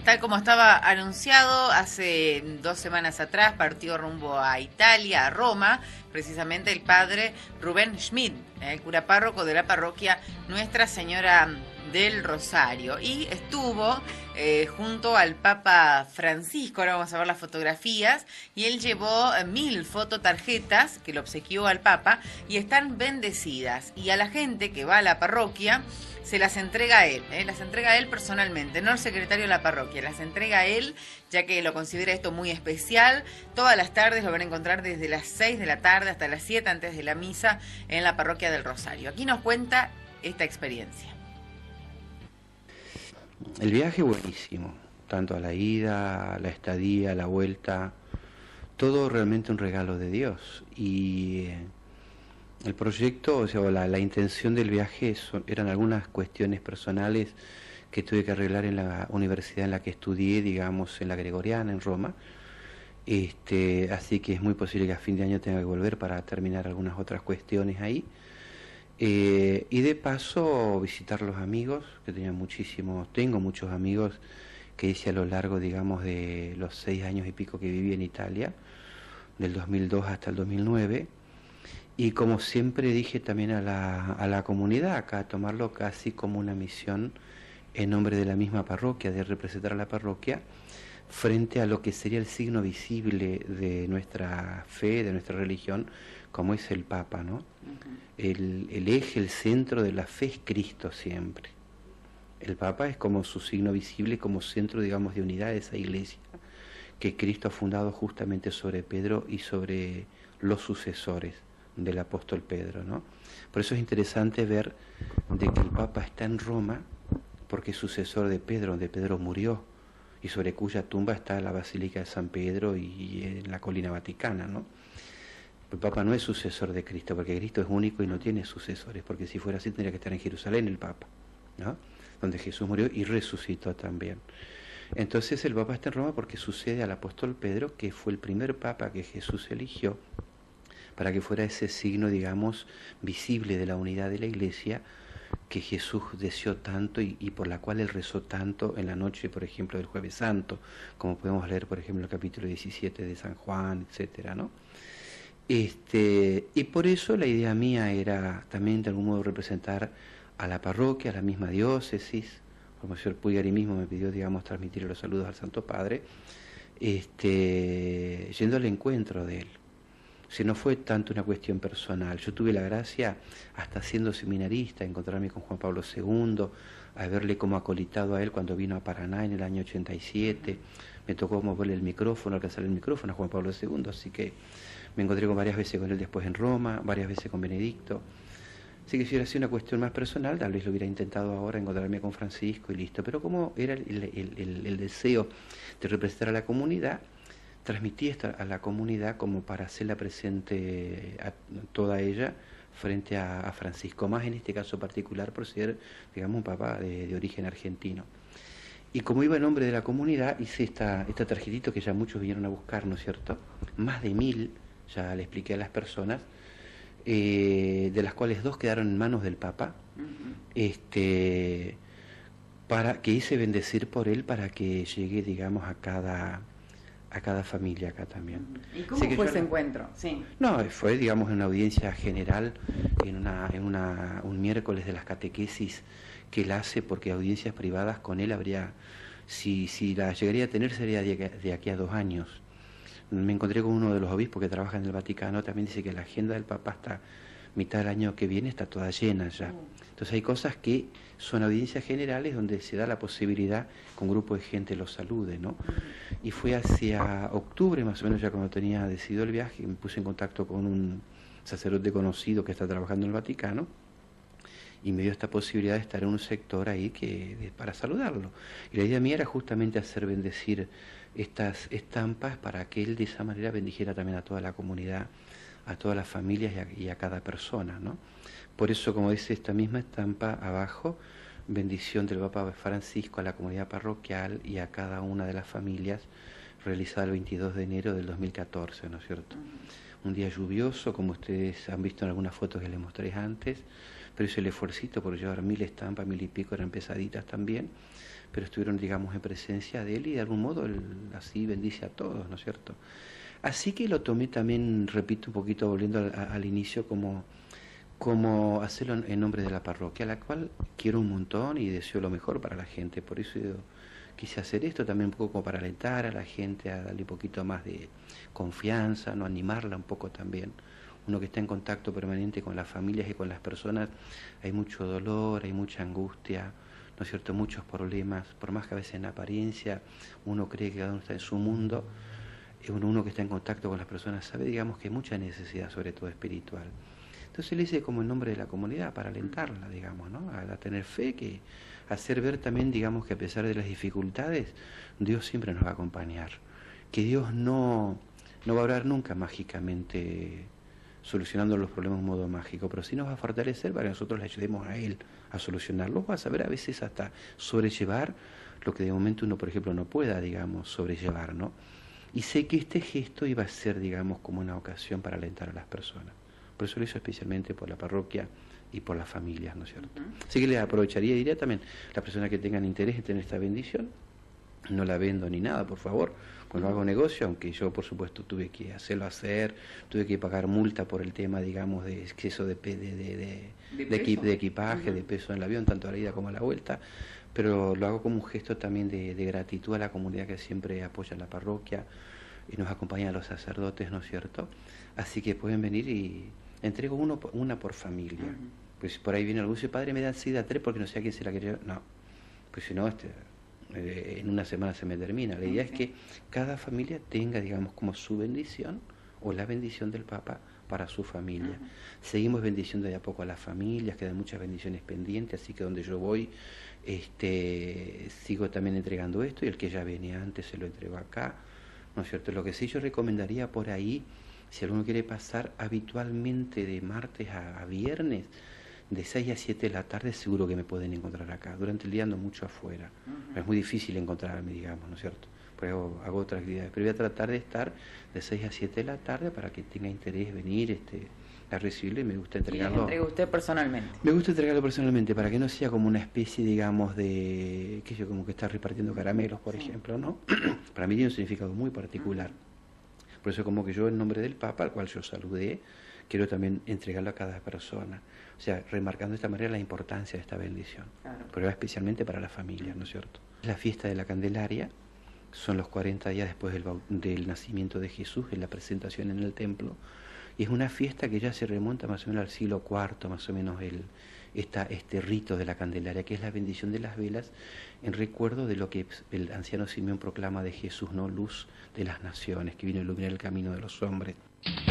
Tal como estaba anunciado, hace 2 semanas atrás partió rumbo a Italia, a Roma, precisamente el padre Rubén Schmid, el cura párroco de la parroquia Nuestra Señora del Rosario. Y estuvo junto al Papa Francisco, ahora vamos a ver las fotografías, y él llevó 1000 fototarjetas que le obsequió al Papa y están bendecidas. Y a la gente que va a la parroquia se las entrega a él, las entrega a él personalmente, no el secretario de la parroquia, las entrega a él, ya que lo considera esto muy especial. Todas las tardes lo van a encontrar desde las 6 de la tarde hasta las 7 antes de la misa en la parroquia del Rosario. Aquí nos cuenta esta experiencia. El viaje buenísimo, tanto a la ida, a la estadía, a la vuelta, todo realmente un regalo de Dios. Y el proyecto, o sea, la intención del viaje eran algunas cuestiones personales que tuve que arreglar en la universidad en la que estudié, digamos, en la Gregoriana, en Roma. Así que es muy posible que a fin de año tenga que volver para terminar algunas otras cuestiones ahí. Y de paso visitar los amigos, que tengo muchos amigos que hice a lo largo, digamos, de los 6 años y pico que viví en Italia, del 2002 hasta el 2009. Y como siempre dije también a la comunidad acá, tomarlo casi como una misión en nombre de la misma parroquia, de representar a la parroquia frente a lo que sería el signo visible de nuestra fe, de nuestra religión, como es el Papa, ¿no? El eje, el centro de la fe es Cristo siempre. El Papa es como su signo visible, como centro, digamos, de unidad de esa iglesia que Cristo ha fundado justamente sobre Pedro y sobre los sucesores del apóstol Pedro, ¿no? Por eso es interesante ver de que el Papa está en Roma porque es sucesor de Pedro, donde Pedro murió y sobre cuya tumba está la Basílica de San Pedro y en la colina vaticana, ¿no? El Papa no es sucesor de Cristo, porque Cristo es único y no tiene sucesores, porque si fuera así tendría que estar en Jerusalén el Papa, ¿no? Donde Jesús murió y resucitó también. Entonces el Papa está en Roma porque sucede al apóstol Pedro, que fue el primer Papa que Jesús eligió para que fuera ese signo, digamos, visible de la unidad de la Iglesia que Jesús deseó tanto y por la cual él rezó tanto en la noche, por ejemplo, del Jueves Santo, como podemos leer, por ejemplo, el capítulo 17 de San Juan, etcétera, ¿no? Y por eso la idea mía era también de algún modo representar a la parroquia, a la misma diócesis, como el señor Puyari mismo me pidió, digamos, transmitir los saludos al Santo Padre, yendo al encuentro de él. Si no fue tanto una cuestión personal, yo tuve la gracia, hasta siendo seminarista, encontrarme con Juan Pablo II, a verle como acolitado a él cuando vino a Paraná en el año 87, me tocó moverle el micrófono, alcanzar el micrófono a Juan Pablo II, así que me encontré varias veces con él después en Roma, varias veces con Benedicto. Así que si hubiera sido una cuestión más personal, tal vez lo hubiera intentado ahora encontrarme con Francisco y listo. Pero como era el deseo de representar a la comunidad, transmití esto a la comunidad como para hacerla presente a toda ella frente a Francisco, más en este caso particular por ser, digamos, un papa de origen argentino. Y como iba en nombre de la comunidad, hice esta tarjetito que ya muchos vinieron a buscar, ¿no es cierto? Más de 1000, ya le expliqué a las personas, de las cuales 2 quedaron en manos del Papa, para que hice bendecir por él para que llegue, digamos, a cada familia acá también. ¿Y cómo fue ese encuentro? Sí. No, fue, digamos, en una audiencia general, un miércoles de las catequesis que él hace, porque audiencias privadas con él habría, si la llegaría a tener, sería de aquí a 2 años. Me encontré con uno de los obispos que trabaja en el Vaticano, también dice que la agenda del Papa hasta mitad del año que viene está toda llena ya. Entonces hay cosas que son audiencias generales donde se da la posibilidad que un grupo de gente los salude, ¿no? Y fue hacia octubre, más o menos, ya cuando tenía decidido el viaje, me puse en contacto con un sacerdote conocido que está trabajando en el Vaticano y me dio esta posibilidad de estar en un sector ahí para saludarlo. Y la idea mía era justamente hacer bendecir estas estampas para que él de esa manera bendijera también a toda la comunidad, a todas las familias y a cada persona, ¿no? Por eso, como dice esta misma estampa abajo, bendición del Papa Francisco a la comunidad parroquial y a cada una de las familias, realizada el 22 de enero del 2014, ¿no es cierto? Un día lluvioso, como ustedes han visto en algunas fotos que les mostré antes, pero hice el esfuercito por llevar 1000 estampas, 1000 y pico, eran pesaditas también, pero estuvieron, digamos, en presencia de él y de algún modo él así bendice a todos, ¿no es cierto? Así que lo tomé también, repito un poquito, volviendo al inicio, como hacerlo en nombre de la parroquia, a la cual quiero un montón y deseo lo mejor para la gente. Por eso yo quise hacer esto también un poco como para alentar a la gente, a darle un poquito más de confianza, no animarla un poco también. Uno que está en contacto permanente con las familias y con las personas, hay mucho dolor, hay mucha angustia, ¿no es cierto? Muchos problemas, por más que a veces en apariencia uno cree que cada uno está en su mundo, uno que está en contacto con las personas sabe, digamos, que hay mucha necesidad, sobre todo espiritual. Entonces le hice como en nombre de la comunidad para alentarla, digamos, ¿no? A tener fe, que hacer ver también, digamos, que a pesar de las dificultades, Dios siempre nos va a acompañar. Que Dios no va a obrar nunca mágicamente solucionando los problemas de un modo mágico, pero sí nos va a fortalecer para que nosotros le ayudemos a Él a solucionarlos, va a saber a veces hasta sobrellevar lo que de momento uno, por ejemplo, no pueda, digamos, sobrellevar, ¿no? Y sé que este gesto iba a ser, digamos, como una ocasión para alentar a las personas. Por eso lo hizo especialmente por la parroquia y por las familias, ¿no es cierto? Así que les aprovecharía y diría también, las personas que tengan interés en tener esta bendición, no la vendo ni nada, por favor, cuando hago negocio, aunque yo por supuesto tuve que tuve que pagar multa por el tema, digamos, de exceso de equipaje, de peso en el avión, tanto a la ida como a la vuelta, pero lo hago como un gesto también de gratitud a la comunidad que siempre apoya la parroquia y nos acompaña a los sacerdotes, ¿no es cierto? Así que pueden venir y entrego una por familia. Pues por ahí viene algún dice, padre, me dan 3 porque no sé a quién se la quiere. No, pues si no, en una semana se me termina. La idea es que cada familia tenga, digamos, como su bendición o la bendición del Papa para su familia. Seguimos bendiciendo de a poco a las familias, quedan muchas bendiciones pendientes, así que donde yo voy, sigo también entregando esto y el que ya venía antes se lo entrego acá, ¿no es cierto? Lo que sí yo recomendaría por ahí, si alguno quiere pasar habitualmente de martes a viernes, de 6 a 7 de la tarde, seguro que me pueden encontrar acá. Durante el día ando mucho afuera. Es muy difícil encontrarme, digamos, ¿no es cierto? Porque hago otras actividades. Pero voy a tratar de estar de 6 a 7 de la tarde para que tenga interés venir a recibirlo y me gusta entregarlo. ¿Y entrega usted personalmente? Me gusta entregarlo personalmente para que no sea como una especie, digamos, de, qué sé yo, como que está repartiendo caramelos, por ejemplo, ¿no? Para mí tiene un significado muy particular. Por eso como que yo en nombre del Papa, al cual yo saludé, quiero también entregarlo a cada persona. O sea, remarcando de esta manera la importancia de esta bendición. Claro. Pero especialmente para las familias, ¿no es cierto? La fiesta de la Candelaria son los 40 días después del nacimiento de Jesús, en la presentación en el templo. Y es una fiesta que ya se remonta más o menos al siglo IV, más o menos este rito de la Candelaria, que es la bendición de las velas en recuerdo de lo que el anciano Simeón proclama de Jesús, ¿no? Luz de las naciones, que vino a iluminar el camino de los hombres.